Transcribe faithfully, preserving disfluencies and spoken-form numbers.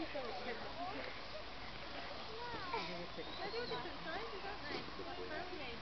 They're all different sizes, aren't they? Quite family.